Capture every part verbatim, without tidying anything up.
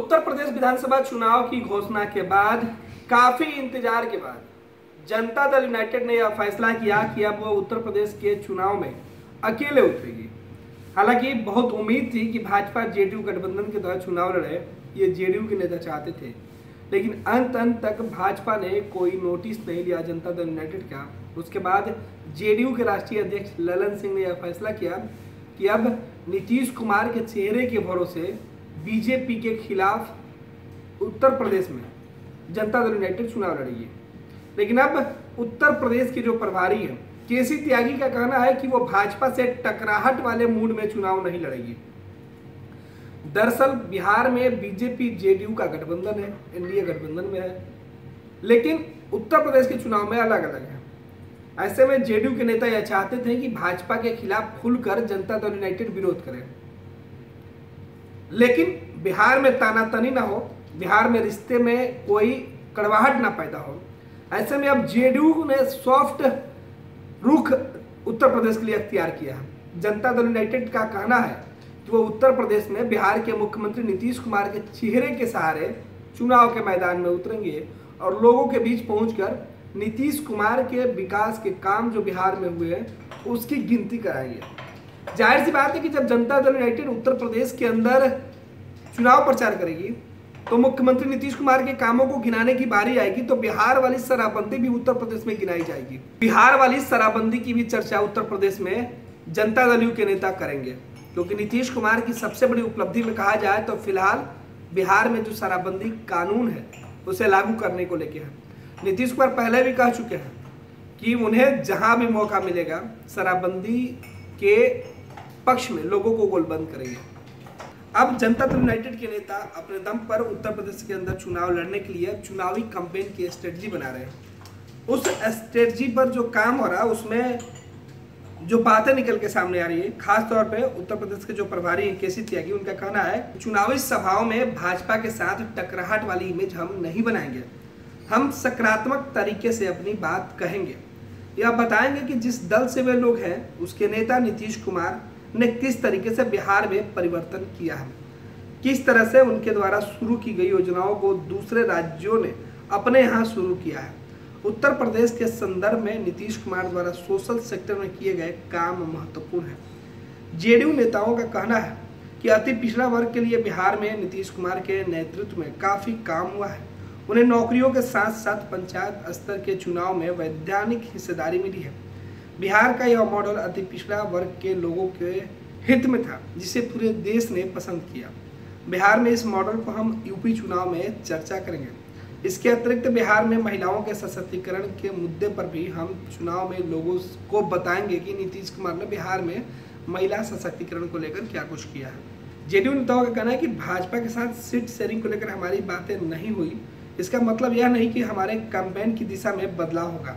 उत्तर प्रदेश विधानसभा चुनाव की घोषणा के बाद काफी इंतजार के बाद जनता दल यूनाइटेड ने यह फैसला किया कि अब वो उत्तर प्रदेश के चुनाव में अकेले उतरेगी। हालांकि बहुत उम्मीद थी कि भाजपा जेडीयू गठबंधन के द्वारा चुनाव लड़े, ये जेडीयू के नेता चाहते थे, लेकिन अंत अंत तक भाजपा ने कोई नोटिस नहीं लिया जनता दल यूनाइटेड का। उसके बाद जेडीयू के राष्ट्रीय अध्यक्ष ललन सिंह ने यह फैसला किया कि अब नीतीश कुमार के चेहरे के भरोसे बीजेपी के खिलाफ उत्तर प्रदेश में जनता दल यूनाइटेड चुनाव लड़ेगी। लेकिन अब उत्तर प्रदेश के जो प्रभारी हैं केसी त्यागी का कहना है कि वो भाजपा से टकराहट वाले मूड में चुनाव नहीं लड़ेगी। दरअसल बिहार में बीजेपी जेडीयू का गठबंधन है, एनडीए गठबंधन में है, लेकिन उत्तर प्रदेश के चुनाव में अलग अलग है। ऐसे में जेडीयू के नेता यह चाहते थे कि भाजपा के खिलाफ खुलकर जनता दल यूनाइटेड विरोध करे, लेकिन बिहार में तानातनी ना हो, बिहार में रिश्ते में कोई कड़वाहट ना पैदा हो। ऐसे में अब जेडीयू ने सॉफ्ट रुख उत्तर प्रदेश के लिए अख्तियार किया है। जनता दल यूनाइटेड का कहना है कि वो उत्तर प्रदेश में बिहार के मुख्यमंत्री नीतीश कुमार के चेहरे के सहारे चुनाव के मैदान में उतरेंगे और लोगों के बीच पहुंचकर नीतीश कुमार के विकास के काम जो बिहार में हुए हैं उसकी गिनती कराएंगे। जाहिर सी बात है कि जब जनता दल यूनाइटेड उत्तर प्रदेश के अंदर चुनाव प्रचार करेगी तो मुख्यमंत्री नीतीश कुमार के कामों को गिनाने की बारी आएगी, तो बिहार वाली शराबबंदी भी उत्तर प्रदेश में गिनाई जाएगी। बिहार वाली शराबबंदी की भी चर्चा उत्तर प्रदेश में जनता दल यू के नेता करेंगे, क्योंकि नीतीश कुमार की सबसे बड़ी उपलब्धि में कहा जाए तो फिलहाल बिहार में जो शराबबंदी कानून है उसे लागू करने को लेकर है। नीतीश कुमार पहले भी कह चुके हैं कि उन्हें जहां भी मौका मिलेगा शराबबंदी के पक्ष में लोगों को गोलबंद करेंगे। अब जनता दल यूनाइटेड के नेता अपने दम पर उत्तर प्रदेश के अंदर चुनाव लड़ने के लिए चुनावी कैंपेन की स्ट्रेटजी बना रहे हैं। उस स्ट्रेटजी पर जो काम हो रहा है उसमें जो बातें निकल के सामने आ रही है, खास तौर पे उत्तर प्रदेश के जो प्रभारी हैं केसी त्यागी, उनका कहना है चुनावी सभाओं में भाजपा के साथ टकराहट वाली इमेज हम नहीं बनाएंगे, हम सकारात्मक तरीके से अपनी बात कहेंगे। यह बताएंगे कि जिस दल से वे लोग हैं उसके नेता नीतीश कुमार ने किस तरीके से बिहार में परिवर्तन किया है, किस तरह से उनके द्वारा शुरू की गई योजनाओं को दूसरे राज्यों ने अपने यहाँ शुरू किया है। उत्तर प्रदेश के संदर्भ में नीतीश कुमार द्वारा सोशल सेक्टर में किए गए काम महत्वपूर्ण है। जेडीयू नेताओं का कहना है कि अति पिछड़ा वर्ग के लिए बिहार में नीतीश कुमार के नेतृत्व में काफ़ी काम हुआ है। उन्हें नौकरियों के साथ साथ पंचायत स्तर के चुनाव में वैधानिक हिस्सेदारी मिली है। बिहार का यह मॉडल अति पिछड़ा वर्ग के लोगों के हित में था, जिसे पूरे देश ने पसंद किया। बिहार में इस मॉडल को हम यूपी चुनाव में चर्चा करेंगे। इसके अतिरिक्त बिहार में महिलाओं के सशक्तिकरण के मुद्दे पर भी हम चुनाव में लोगों को बताएंगे कि नीतीश कुमार ने बिहार में महिला सशक्तिकरण को लेकर क्या कुछ किया है। जेडीयू नेताओं का कहना है कि भाजपा के साथ सीट शेयरिंग को लेकर हमारी बातें नहीं हुई, इसका मतलब यह नहीं कि हमारे कैंपेन की दिशा में बदलाव होगा।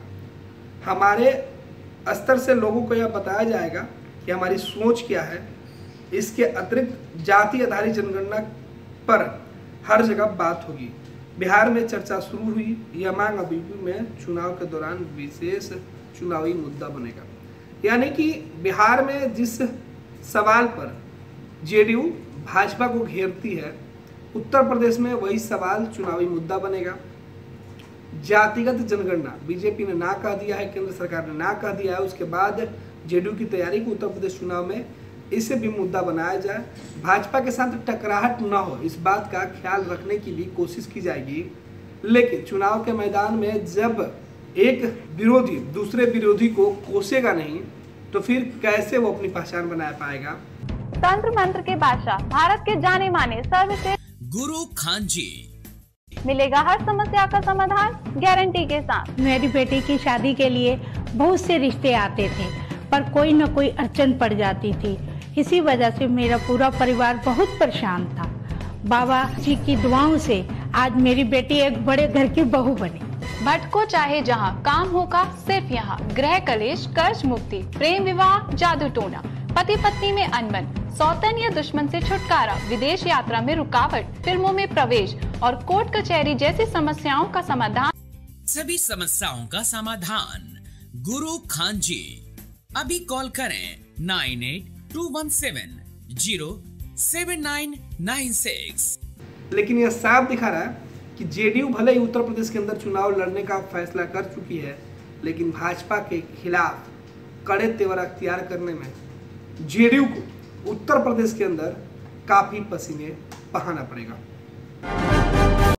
हमारे स्तर से लोगों को यह बताया जाएगा कि हमारी सोच क्या है। इसके अतिरिक्त जाति आधारित जनगणना पर हर जगह बात होगी। बिहार में चर्चा शुरू हुई, यह मांग अब यूपी में चुनाव के दौरान विशेष चुनावी मुद्दा बनेगा। यानी कि बिहार में जिस सवाल पर जेडीयू भाजपा को घेरती है, उत्तर प्रदेश में वही सवाल चुनावी मुद्दा बनेगा। जातिगत जनगणना बीजेपी ने ना कह दिया है, केंद्र सरकार ने ना कह दिया है। उसके बाद जेडीयू की तैयारी को उत्तर प्रदेश चुनाव में इसे भी मुद्दा बनाया जाए, भाजपा के साथ टकराहट न हो, इस बात का ख्याल रखने की भी कोशिश की जाएगी। लेकिन चुनाव के मैदान में जब एक विरोधी दूसरे विरोधी को कोसेगा नहीं तो फिर कैसे वो अपनी पहचान बना पाएगा। तंत्र मंत्र के बादशाह, भारत के जाने माने सर्वश्रेष्ठ गुरु खान जी, मिलेगा हर समस्या का समाधान गारंटी के साथ। मेरी बेटी की शादी के लिए बहुत से रिश्ते आते थे, पर कोई न कोई अड़चन पड़ जाती थी। इसी वजह से मेरा पूरा परिवार बहुत परेशान था। बाबा जी की दुआओं से आज मेरी बेटी एक बड़े घर की बहू बनी। भटको चाहे जहां, काम होगा सिर्फ यहाँ। गृह कलेश, कर्ज मुक्ति, प्रेम विवाह, जादू टोना, पति पत्नी में अनबन, सौतन या दुश्मन से छुटकारा, विदेश यात्रा में रुकावट, फिल्मों में प्रवेश और कोर्ट कचहरी जैसी समस्याओं का समाधान। सभी समस्याओं का समाधान गुरु खान जी। अभी कॉल करें nine eight two one seven zero seven nine nine six. लेकिन यह साफ दिखा रहा है कि जेडीयू भले ही उत्तर प्रदेश के अंदर चुनाव लड़ने का फैसला कर चुकी है, लेकिन भाजपा के खिलाफ कड़े तेवर अख्तियार करने में जेडीयू को उत्तर प्रदेश के अंदर काफी पसीने बहाना पड़ेगा।